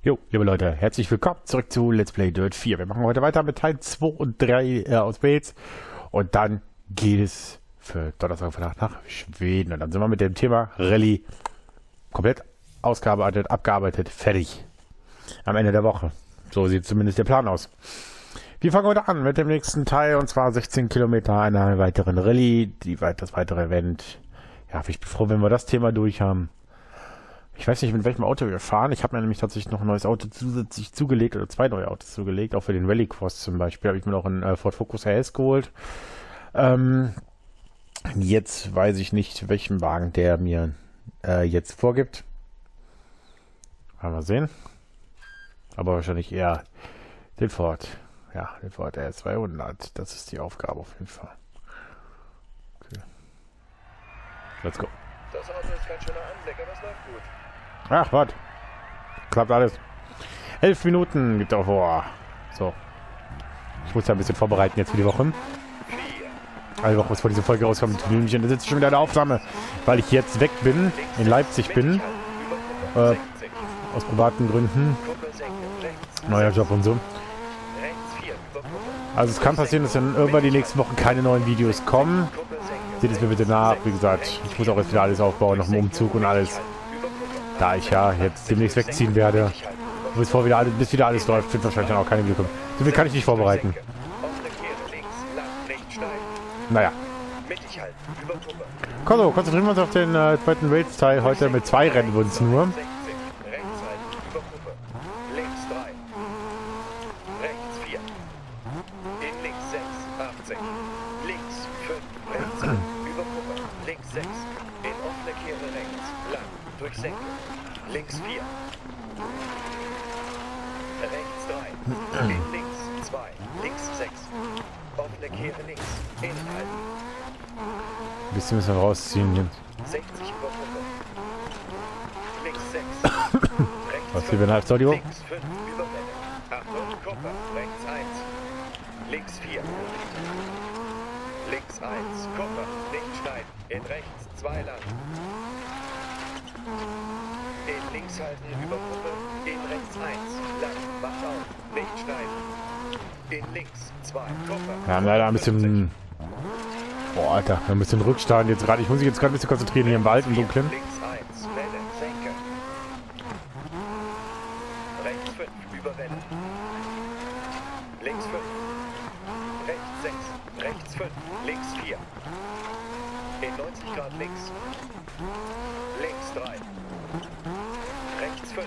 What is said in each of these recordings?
Jo, liebe Leute, herzlich willkommen zurück zu Let's Play Dirt 4. Wir machen heute weiter mit Teil 2 und 3 aus Wales. Und dann geht es für Donnerstag nach Schweden. Und dann sind wir mit dem Thema Rallye komplett ausgearbeitet, abgearbeitet, fertig. Am Ende der Woche. So sieht zumindest der Plan aus. Wir fangen heute an mit dem nächsten Teil, und zwar 16 Kilometer einer weiteren Rallye, das weitere Event. Ja, ich bin froh, wenn wir das Thema durch haben. Ich weiß nicht, mit welchem Auto wir fahren. Ich habe mir nämlich tatsächlich noch ein neues Auto zusätzlich zugelegt, oder 2 neue Autos zugelegt, auch für den Rallycross zum Beispiel. Habe ich mir noch einen Ford Focus RS geholt. Jetzt weiß ich nicht, welchen Wagen der mir jetzt vorgibt. Mal sehen. Aber wahrscheinlich eher den Ford. Ja, den Ford RS 200. Das ist die Aufgabe auf jeden Fall. Okay. Let's go. Das Auto ist kein schöner Anblick, aber es läuft gut. Ach, was? Klappt alles. 11 Minuten gibt er vor. So. Ich muss ja ein bisschen vorbereiten jetzt für die Woche. Eine Woche, bevor diese Folge rauskommt. Da sitze ich schon wieder in der Aufnahme, weil ich jetzt weg bin, in Leipzig bin. Aus privaten Gründen. Neuer Job und so. Also es kann passieren, dass dann irgendwann die nächsten Wochen keine neuen Videos kommen. Seht es mir bitte nach. Wie gesagt, ich muss auch jetzt wieder alles aufbauen, noch einen Umzug und alles. Da ich ja jetzt demnächst wegziehen werde, bis wieder alles läuft, wird wahrscheinlich dann auch keine Glück kommen. So viel kann ich nicht vorbereiten. Naja. Komm, konzentrieren wir uns auf den zweiten Race-Teil heute mit 2 Rennen uns nur. Links 4. Rechts 3. In links 2. Links 6. Offene Kehre links. Inhalten. Ein bisschen müssen wir rausziehen jetzt. 60 über Gruppe. Links 6. Was hier, wenn halb Audio? Links 5 über Welle. Achtung, Kupper. Rechts 1. Links 4. Links 1. Kupper. Nicht schneiden. In rechts 2 lang. In links halten über Gruppe, in rechts 1, lang, macht auf, nicht schneiden. In links 2, Kupfer. Wir haben leider ein bisschen... Boah, Alter, wir haben ein bisschen Rückstand jetzt gerade. Ich muss mich jetzt gerade ein bisschen konzentrieren hier im Wald, im Dunkeln. Links 1, Welle, senke. Rechts 5, über Welle. Links 5. Rechts 6, rechts 5, links 4. In 90 Grad links. Links 3. Rechts 5.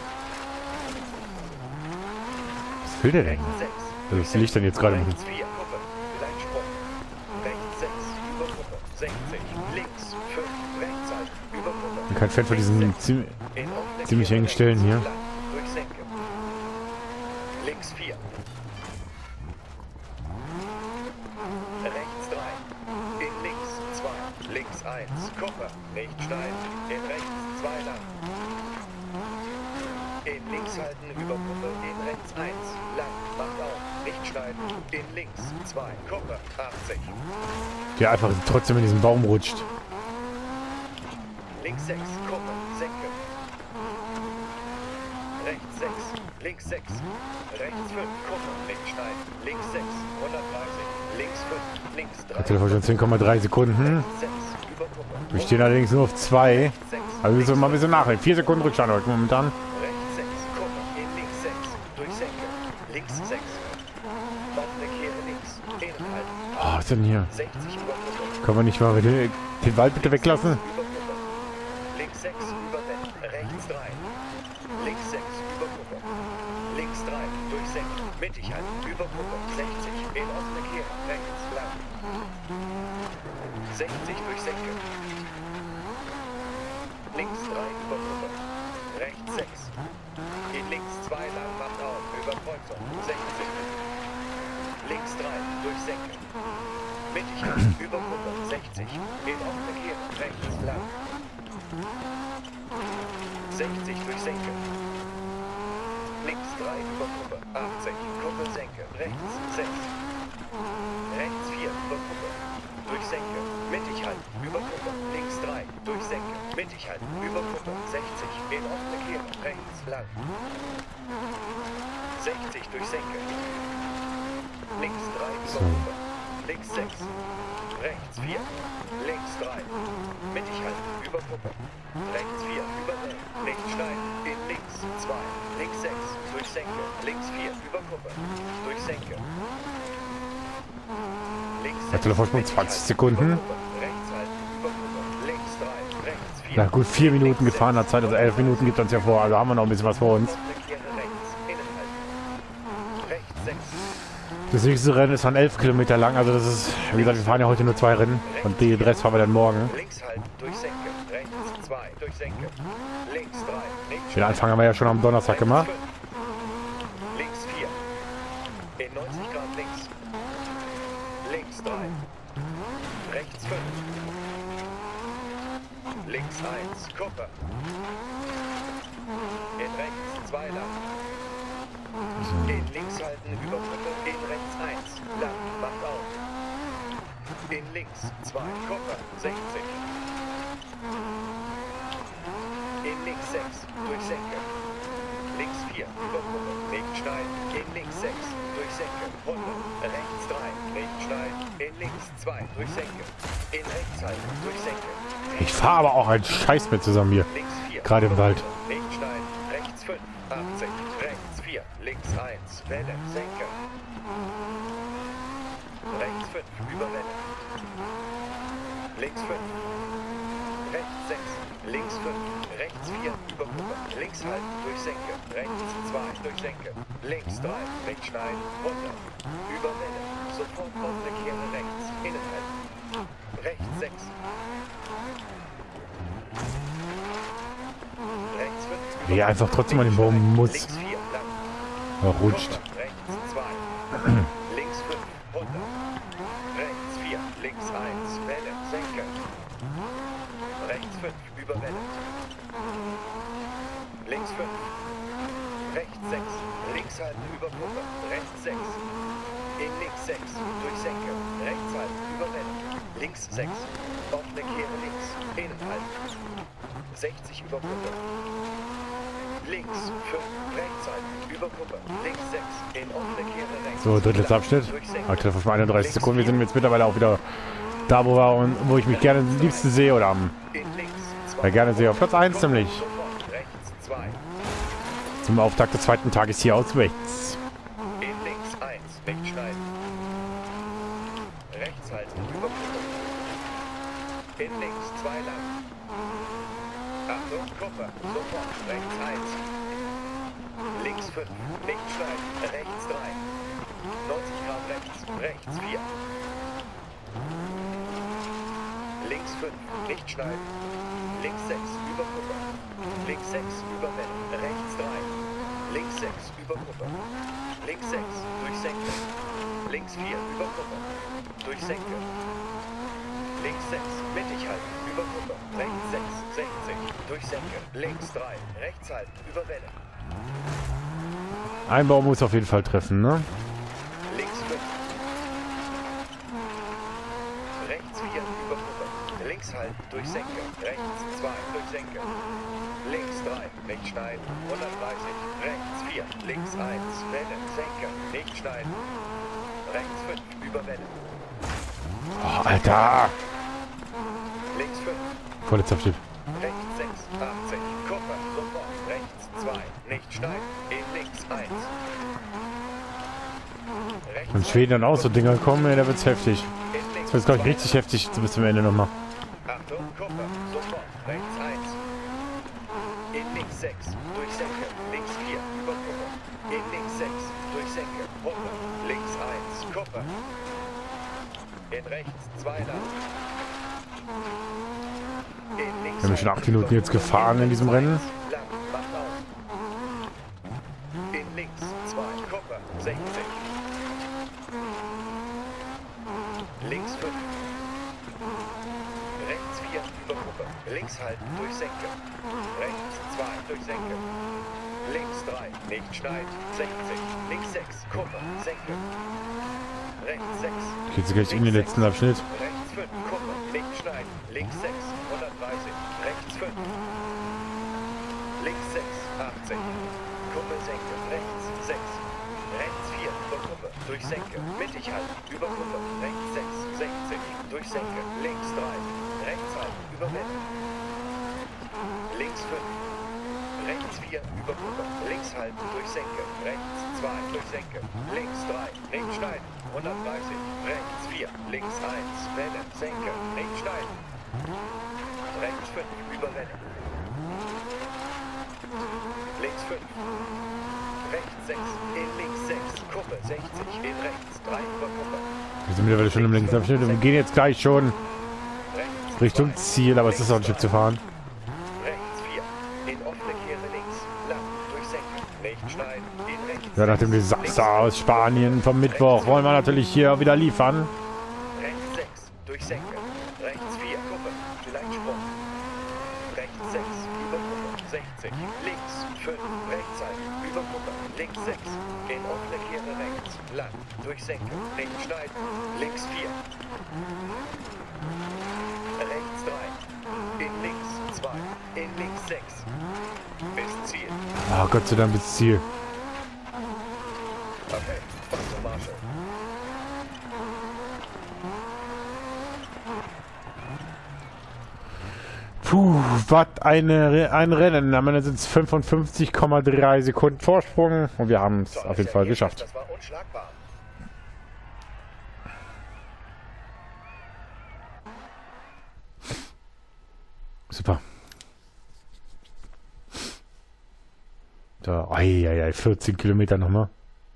Was will der denn? Also, was will ich denn jetzt gerade machen? Rechts 4, Kuppe, Gleitsprung. Rechts 6, über Kuppe, 60. Links 5, rechts halten, über Kuppe. Ich bin kein Fan von diesen ziemlich engen Stellen hier. Durch Senke. Links 4. Rechts 3. In links 2. Links 1. Kupper. Nicht schneiden. In rechts 2 lang. In links halten über Kuppe. In rechts 1. Lang. Macht auf. Nicht schneiden. In links 2. Kupper. 80. Der einfach trotzdem in diesen Baum rutscht. Links 6. Kuppe. Senke. Rechts 6. Links 6. Rechts 5. Kuppe. Nicht schneiden. Links 6. 130. Links 5. Links 3. Telefon schon 10,3 Sekunden. 6. Über Kuppe. Wir stehen allerdings nur auf 2. Also müssen wir mal ein bisschen nachdenken. 4 Sekunden Rückstand heute momentan. Rechts 6. Kuppe. In links 6. Durch Senke. Links 6. Offene Kehre links. Inhalten. Oh, was ist denn hier? 60 über Kuppe. Können wir nicht mal den Wald bitte weglassen? Über Kuppe. Links 6 über Welle. Rechts 3. Links 6 über Kuppe. Links 3. Durch Senke. Mittig halten. Über Kuppe. 60. In offene Kehre. Rechts lang. 60 durch Senke. Links 3 über Kuppe. Rechts 6. In links 2 lang macht auf. Über Kreuzung. 60. Links 3 durch Senke. Mittig halten. Über Kuppe. 60. In offene Kehre. Rechts lang. 60 durch Senke. Links 3 über Kuppe. 80. Kuppe Senke. Rechts 6. Rechts 4 über Kuppe. Durch Senke. Mittig halten, über Kuppe, links 3, durch Senke, mittig halten, über Kuppe, 60, in offene Kehre, rechts lang. 60 durch Senke. Links 3, über Kuppe, links 6, rechts 4, links 3, mittig halten, über Kuppe, rechts 4, über Wellen, nicht schneiden, in links 2, links 6, durch Senke, links 4, über Kuppe, durch Senke. Televorsprung 20 Sekunden. Na gut, 4 Minuten gefahrener Zeit, also 11 Minuten gibt uns ja vor, also haben wir noch ein bisschen was vor uns. Das nächste Rennen ist dann 11 Kilometer lang, also das ist, wie gesagt, wir fahren ja heute nur 2 Rennen und den Rest fahren wir dann morgen. Den Anfang haben wir ja schon am Donnerstag gemacht. Links 4, in 90 Grad links. Links 3, rechts 5, links 1, Kuppe, in rechts 2 lang, in links halten über Kuppe, in rechts 1, lang, macht auf, in links 2, Kuppe, 60, in links 6, durch Senke, links 4, über Kuppe, nicht schneiden, in links 6, durch Senke, 100, rechts 3, nicht schneiden, in links 2, durch Senke, in rechts halten, durch Senke. Ich fahre aber auch einen Scheiß mit zusammen hier, gerade im Wald. Nicht schneiden, rechts 5, 80, rechts 4, links 1, Welle, Senke. Rechts 5, über Welle. Links 5, rechts 6, links 5, rechts 4, über Kuppe, links halten, durch Senke, rechts 2, durch Senke, links 3, nicht schneiden, runter, über Welle, sofort offene Kehre rechts, innen halten, rechts 6, rechts 5, Wie er einfach trotzdem an den Baum muss. links 4, lang, Er rutscht. rechts 2, links 5, runter, rechts 4, links 1, Welle, Senke, rechts 5, über Welle, links 5, rechts 6, links halten, über Kuppe, rechts 6, in links 6, durch Senke, rechts halten, über Welle, links 6, offene Kehre links, innen halten, 60 über Kuppe, links 5, rechts halten, über Kuppe, links 6, in offene Kehre rechts. So, drittes Abschnitt. Aktuell vor 31 Sekunden. Wir sind jetzt mittlerweile auch wieder da, wo ich mich gerne am liebsten sehe oder am gerne sehe. Auf Platz 1 nämlich. Rechts 2, Zum Auftakt des zweiten Tages hier aus rechts. in links 1, nicht schneiden. Rechts halten, über Kuppe. In links 2 lang. Achtung, Kuppe, sofort, rechts 1. Links 5, nicht schneiden, rechts 3. 90 Grad rechts, rechts 4. Links 5, nicht schneiden. Links 6, über Kuppe. Links 6, über Welle, rechts 3. Links 6, über Kuppe. Links 6, durch Senke. Links 4, über Kuppe. Durch Senke. Links 6, mittig halten, über Kuppe. Rechts 6, 60, durch Senke. Links 3, rechts halten, über Welle. Ein Baum muss auf jeden Fall treffen, ne? Links 5. Rechts 4, über Kuppe. Links halten, durch Senke. Rechts 2, durch Senke. Links 3, nicht schneiden, 130. Rechts 4, links 1, Welle, Senke, nicht schneiden. Rechts 5, über Welle. Oh, Alter! Links 5, Vorletzter Abschnitt. rechts 6, 80. Kuppe, sofort. Rechts 2, nicht schneiden, in links 1. Rechts Wenn Schweden dann auch so Dinger kommen, ey, da wird's heftig. in links Das wird, glaube ich, richtig heftig bis zum Ende nochmal. Achtung, Kuppe, sofort, rechts 1. In links 6, durch Senke, links 4, über Kuppe. In links 6, durch Senke, Kuppe, links 1, Kuppe. In rechts 2 lang. In links Wir haben schon 8 Minuten jetzt gefahren in diesem Rennen. lang, macht auf. In links 2, Kuppe, 60. Links 5. Rechts 4, über Kuppe. Links halten, durch Senke. Rechts 2, durch Senke. Links 3, nicht schneiden, 60. Links 6, Kuppe, Senke. Rechts 6. Geht's gleich in den letzten Abschnitt. Rechts 5, Kuppe, nicht schneiden, links 6, 130, rechts 5. Links 6, 80. Kuppe senken, rechts 6. Rechts 4, über Kuppe, durch Senke, mittig halten, über Kuppe, rechts 6, 60, durch Senke, links 3, rechts halten, über Welle. Links 5, rechts 4, über Kuppe, links halten, durch Senke, rechts 2, durch Senke, links 3, rechts schneiden, 130, rechts 4, links 1, Welle, Senke, rechts schneiden, rechts 5, über Welle. Links 5. Rechts 6, in links 6, Kuppe 60, in rechts 3 über Kuppe. Wir sind mittlerweile schon im Linksabschnitt und wir gehen jetzt gleich schon Rechts Richtung 2, Ziel, aber es ist auch ein Stück zu fahren. rechts 4, in offene Kehre links, lang, durchsenken, rechts schneiden, in rechts. Ja, nach dem Desaster aus Spanien vom Mittwoch wollen wir natürlich hier wieder liefern. Rechts 6, durchsenken, rechts 4, Kuppe, Gleitsprung. Rechts 6, über Kuppe, 60, links 5, rechts halten, über Kuppe, links 6, in offene Kehre rechts, lang, durchsenken, rechts schneiden, links 4. Rechts 3, in links 2, in links 6, bis Ziel. Ah, Gott sei Dank bis Ziel. Okay, Foster Marshall. Puh, was ein Rennen. Am Ende sind es 55,3 Sekunden Vorsprung und wir haben es auf jeden Fall geschafft. Das war unschlagbar. Super. Da, 14 Kilometer nochmal.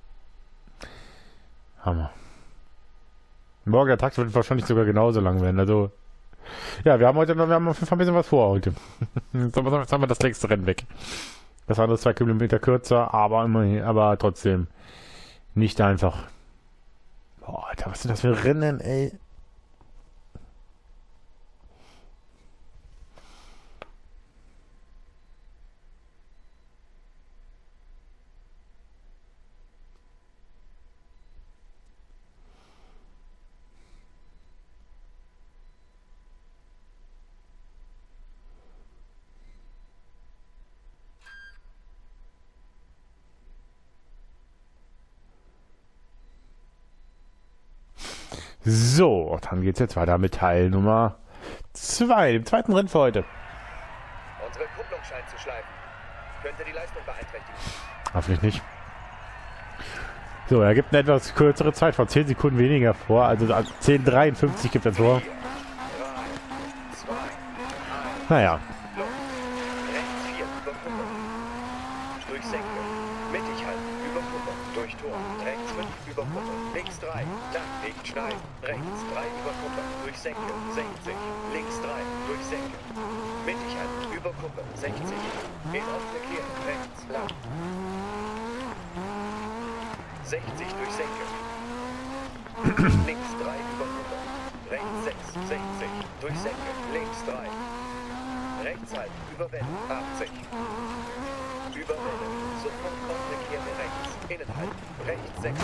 Hammer. Morgen der Tag wird wahrscheinlich sogar genauso lang werden. Also, ja, wir haben auf jeden Fall ein bisschen was vor heute. Jetzt haben wir das längste Rennen weg. Das andere ist 2 Kilometer kürzer, aber immerhin, aber trotzdem nicht einfach. Boah, Alter, was sind das für Rennen, ey? So, dann geht's jetzt weiter mit Teil Nummer 2, dem zweiten Rennen für heute. Unsere Kupplung scheint zu schleifen. Könnte die Leistung beeinträchtigen. Hoffentlich nicht. So, er gibt eine etwas kürzere Zeit von 10 Sekunden weniger vor. Also 10,53 gibt er vor. 4, 3, 2, 1. Naja. Rechts 4, über Kuppe. Durch Senke. Mittig halten, über Kuppe. Durch Tor. Rechts 5, über Kuppe. Links 3. Lang, nicht schneiden. Rechts 3, über Kuppe. Durch Senke. 60. Links 3. Durch Senke. Mittig halten, über Kuppe. 60. In offene Kehre. Rechts. Lang. 60 durch Senke. Links 3, über Kuppe. Rechts 6. 60. Durch Senke. Links 3. Rechts halten, über Welle, 80. Über Welle, sofort offene Kehre rechts, innen halten, rechts 6.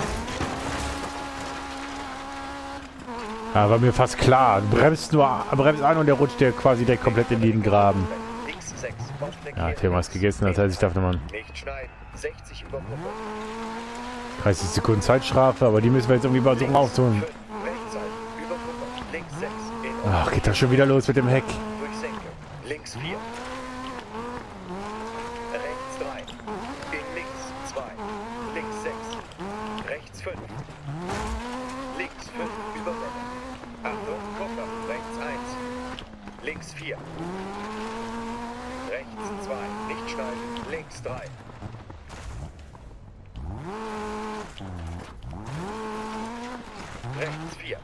Ja, war mir fast klar. Du bremst an und der rutscht dir quasi direkt komplett in den Graben. Links 6, offene Ja, Kehre Thema ist gegessen, das heißt, ich darf nochmal nicht schneiden, 60 über Kuppe. 30 Sekunden Zeitstrafe, aber die müssen wir jetzt irgendwie versuchen aufzuholen. 5, rechts halten, über Kuppe, links 6, in Ach, geht das schon wieder los mit dem Heck. durch Senke, links 4. Rechts 3, in links 2, links 6, rechts 5. Links 5, über Welle. Achtung, Kupplung, rechts 1. Links 4. Rechts 2, nicht schneiden, links 3. Rechts 4.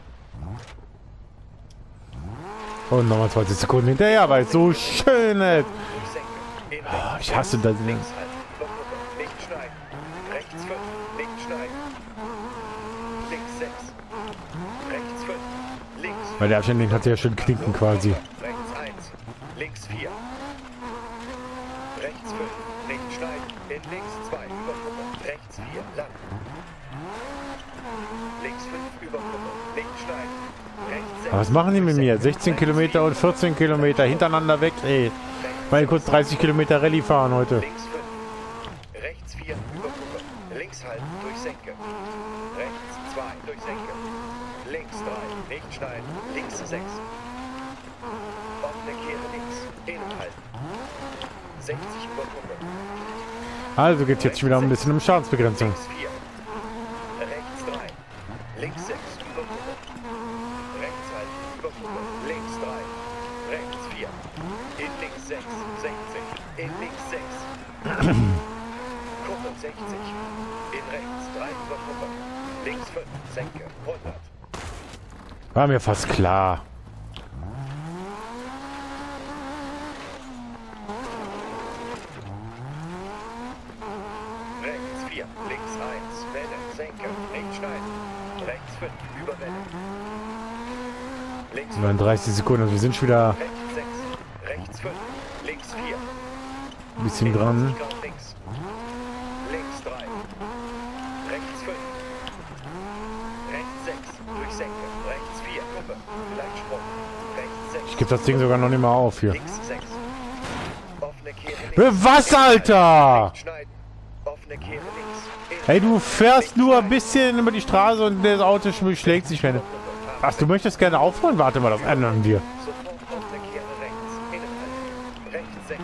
Und nochmal 20 Sekunden hinterher, weil es so schön ist. Durch Senke. In Oh, rechts. ich hasse das. Links halten, über Kuppe, nicht schneiden. Rechts 5, nicht schneiden. Links 6. Rechts 5. Links 5. Weil der Abstand den hat ja schön knicken quasi. Rechts 1. Links 4. Rechts 5. Nicht schneiden. In links 2. Über Kuppe. Rechts 4. Lang. Links 5. Über Kuppe. Nicht schneiden. Rechts Aber was machen die mit mir? 16 Kilometer und 14 Kilometer hintereinander weg, ey. Mal kurz 30 Kilometer Rallye fahren heute. Links 5. Rechts 4 über Kuppe. Links halten durch Senke. Rechts 2 durch Senke. Links 3 nicht schneiden. Links 6. Offene Kehre links. Innen halten. 60 über Kuppe. Also geht's jetzt wieder ein bisschen um Schadensbegrenzung. Links 4. Rechts 3. Links 6 über Kuppe. Rechts halten über Kuppe. Links 3. Rechts 4. In links 6. 60. In links 6. Kuppe 60. In rechts 3 über Kuppe. Links 5. Senke. 100. War mir fast klar. Rechts 4. Links 1. Welle. Senke. Nicht schneiden. Rechts 5. Über Welle. Links 5. 39 Sekunden, also wir sind schon wieder Rechts 6. Rechts 5. Links 4. ein bisschen dran. Grad links. Links 3. Rechts 5. Rechts 6. Durch Senke. Rechts 4. Kuppe. Vielleicht Sprung. Rechts 6. Ich gebe das Ding sogar noch nicht mal auf hier. Links 6. Offene Kehre links. Was, Alter? Nicht schneiden. Offene Kehre links. Hey, du fährst nur ein bisschen über die Straße und das Auto schlägt sich gerne. Was, du möchtest gerne aufholen? Warte mal, das ändern wir. Sofort offene Kehre rechts. Innen halten. Rechts 6.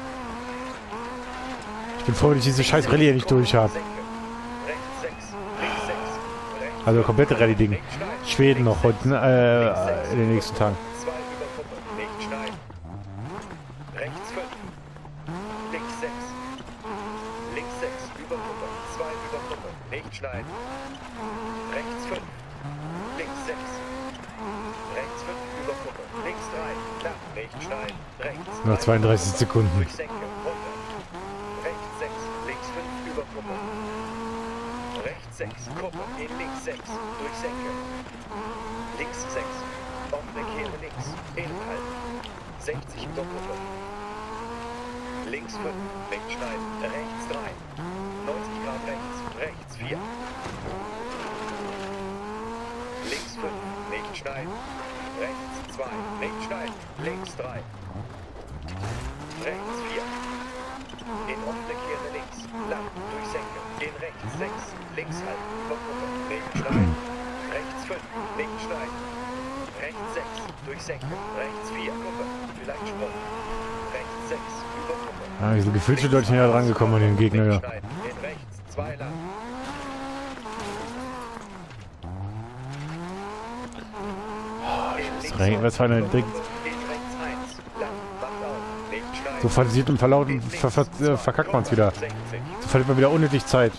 Ich bin froh, dass ich diese scheiß Rallye nicht durch habe. Senke. Rechts 6. Links 6. Rechts Also komplette Rallye-Ding. nicht schneiden. Schweden noch heute, in den nächsten Tagen. 2 über Kuppe. Nicht schneiden. Rechts 5. Links 6. Links 6 über Kuppe. 2 über Kuppe. Nicht schneiden. Rechts 5. Links 6. Rechts 5 über Kuppe. Links 3. Knapp. Nicht schneiden. Rechts. Nur 3 32 Sekunden. durch Senke. 100. Rechts 6. Links 5 über Kuppe. Rechts 6. Kuppe. In links 6. Durch Senke. Links 6. Offene Kehre links. Innen halten. 60 über Kuppe. Links 5. Nicht schneiden. Rechts 3. 90 Grad rechts. Rechts 4. Links 5. Nicht schneiden. Rechts 2. Nicht schneiden. Links 3. Rechts 4. In offene Kehre links. Lang. Durch Senke. In rechts 6. Links halten. Über Kuppe. Nicht schneiden. Rechts 5. Nicht schneiden. Rechts 6. Durch Senke. Rechts 4. Kuppe. Vielleicht Sprung. Rechts 6. Über Kuppe. Ah, wir sind gefühlt schon deutlich näher dran gekommen an den Gegner. Nicht Ja. schneiden. In rechts 2 lang. Was für eine Ding. So versiert und verlauten, verkackt man es wieder. So verliert man wieder unnötig Zeit.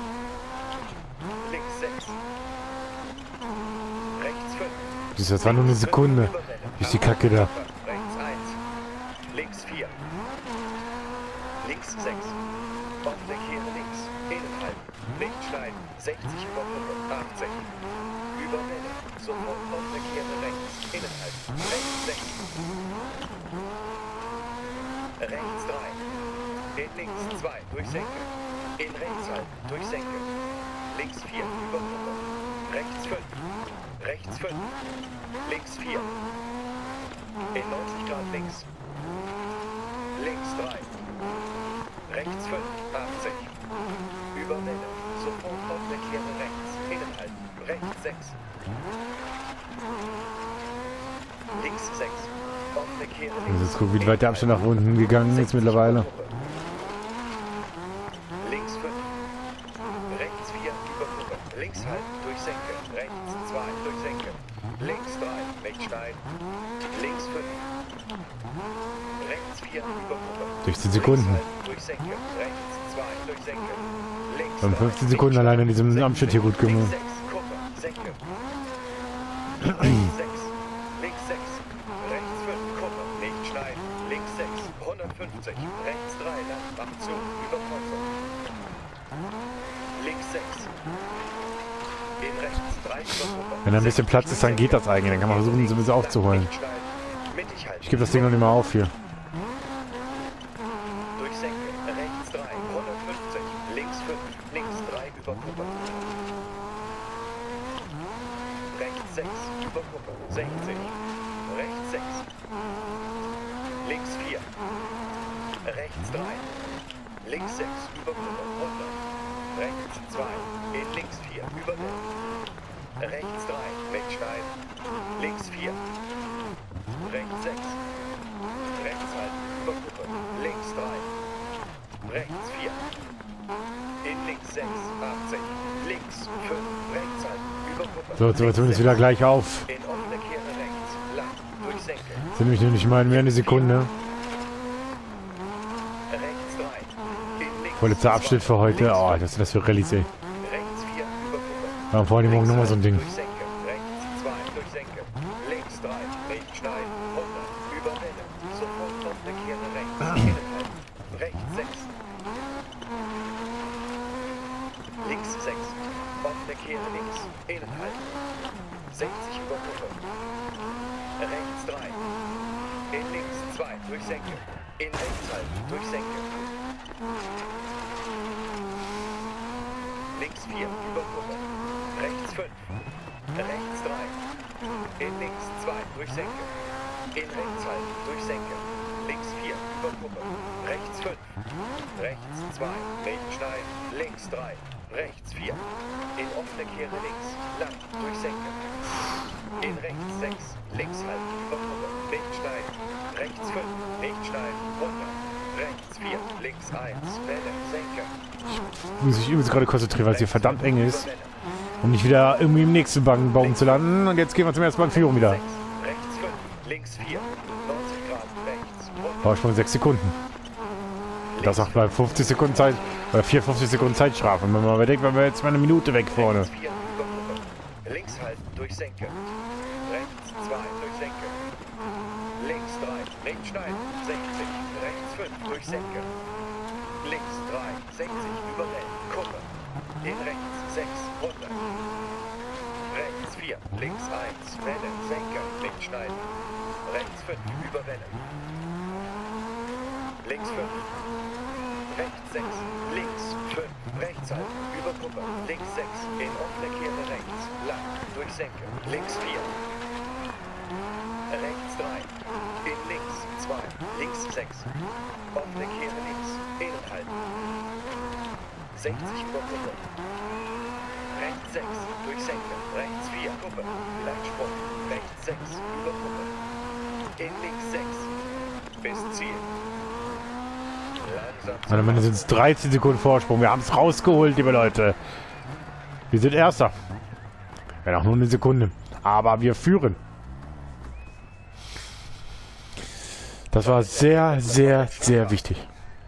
Das war nur eine Sekunde. Ist die Kacke da. Rechts 1. Links 4. Links 6. Offene Kehre links. Innen halten. Nicht schneiden. 60 über Kuppe. 80. Über Welle. Sofort offene Kehre rechts. Innen halten. Rechts 6. Rechts 3. In links 2. Durch Senke. In rechts halten. Durch Senke. Links 4. Über Kuppe. Rechts 5. Rechts 5. Links 4. In 90 Grad links. Links 3. Rechts 5. 80. Über Welle. Sofort offene Kehre rechts. Innen halten. Rechts 6. Links 6. Offene Kehre links. Das ist gut, wie weit der Abstand nach unten gegangen ist mittlerweile. Links 5. Rechts 4 über Kuppe. Links halten durch Senke. Rechts 2 durch Senke. Links 3. Nicht schneiden. Links 5. Rechts 4 über Kuppe. 16 Sekunden. Links halten durch Senke. Rechts 2 durch Senke. Links Wir haben 3, 15 Sekunden nicht allein in diesem schneiden. Abschnitt hier gut Links gemacht. 6. Kuppe. Senke. Rechts 6. Links 6. Rechts 5. Kuppe. Nicht schneiden. Links 6. 150. Rechts 3 lang. Macht zu. Über Kreuzung. Links 6. In rechts 3 über Kuppe. Wenn da ein bisschen Platz ist, dann geht das eigentlich. Dann kann man versuchen, sie ein bisschen aufzuholen. Nicht schneiden. Mittig halten. Ich gebe das Ding noch nicht mal auf hier. Durch Senke. Rechts 3. 150. Links 5. Links 3 über Kuppe. Rechts Rechts 6, über Kuppe, 60. Rechts 6. Links 4. Rechts 3. Links 6, über Kuppe, 100. Rechts 2. In links 4, über Kuppe. Rechts 3, wegschneiden. Links 4. Rechts 6. Rechts halten, über Kuppe. Links 3. Rechts 4. In links 6, 80. Links 5. Rechts halten, über Kuppe. So, jetzt tun wir es wieder gleich auf. In offene Kehre rechts, lang, durch Senke. Sind nämlich nicht mal mehr eine Sekunde. Rechts 3. In links Vorletzter Abschnitt für heute. Oh, das ist das für Rallyes, ey. Rechts 4, über Kuppe. Wir haben vor allem morgen nochmal so ein Ding. Durch Senke. Rechts 2, durch Senke. Links 3, rechts schneiden, 100. Über Welle. Sofort offene Kehre rechts. Innenhalten. Rechts 6. Links 6. Offene Kehre links. Innenhalten. 60 über Kuppe. Rechts 3. In links 2, durch Senke. In rechts halten, durch Senke. Links 4, über Kuppe. Rechts 5. Rechts 3. In links 2, durch Senke. In rechts halten, durch Senke. Links 4, über Kuppe. Rechts 5. Rechts 2, rechts schneiden. Links 3. Rechts 4. In offene Kehre links. Lang, durch Senke. In rechts 6. Links halten, über Kuppe. Links schneiden. Rechts 5. Links schneiden, 100. Rechts 4. Links 1. Welle, Senke. Ich muss mich übrigens gerade konzentrieren, weil es hier verdammt eng ist. Um nicht wieder irgendwie im nächsten Baum zu landen. Und jetzt gehen wir zum ersten Mal in Führung wieder. Rechts 5. Links 4. 90 Grad rechts. 100. Vorsprung 6 Sekunden. Das auch bei 50 Sekunden Zeit, oder 54 Sekunden Zeitstrafe. Und wenn man überdenkt, wenn wir jetzt mal eine Minute weg vorne. Rechts 4, über Kuppe. Links halten, durch Senke. Rechts 2, durch Senke. Links 3, rechts schneiden, 60. Rechts 5, durch Senke. Links 3, 60, über Welle, Kuppe. In rechts 6, 100. Rechts 4, links 1, Welle, Senke, links schneiden. Rechts 5, über Welle. Links 5. Rechts 6, links 5, rechts halten, über Kuppe, links 6, in offene Kehre rechts, lang, durch Senke, links 4, rechts 3, in links 2, links 6, offene Kehre links, innen halten, 60 über Kuppe, rechts 6, durch Senke, rechts 4, Kuppe, Gleitsprung, rechts 6, über Kuppe, in links 6, bis Ziel. Und am Ende sind es 13 Sekunden Vorsprung. Wir haben es rausgeholt, liebe Leute. Wir sind Erster. Wenn auch nur eine Sekunde. Aber wir führen. Das war sehr, sehr, sehr wichtig.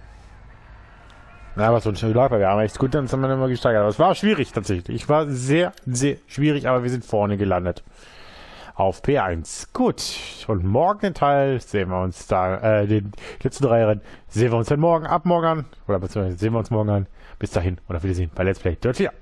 Na, was uns schon läuft, weil wir haben echt gut dann immer gesteigert. Aber es war schwierig tatsächlich. Ich war sehr, sehr schwierig, aber wir sind vorne gelandet. Auf P1. Gut. Und morgen den Teil sehen wir uns da, den letzten 3 Rennen sehen wir uns dann morgen, ab morgen an. Oder beziehungsweise sehen wir uns morgen an. Bis dahin und auf Wiedersehen bei Let's Play Dirt 4.